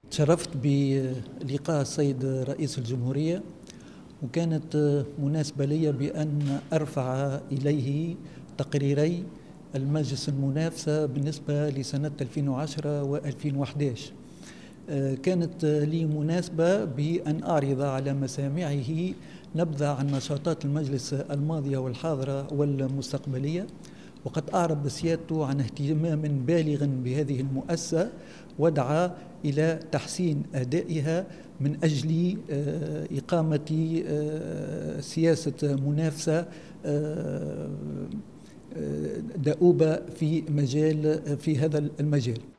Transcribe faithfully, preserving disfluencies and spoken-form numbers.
تشرفت بلقاء السيد رئيس الجمهورية، وكانت مناسبة لي بأن أرفع إليه تقريري المجلس المنافسة بالنسبة لسنة ألفين وعشرة وألفين وأحد عشر. كانت لي مناسبة بأن أعرض على مسامعه نبذة عن نشاطات المجلس الماضية والحاضرة والمستقبلية، وقد أعرب سيادته عن اهتمام بالغ بهذه المؤسسة ودعا إلى تحسين أدائها من أجل إقامة سياسة منافسة دؤوبة في مجال في هذا المجال.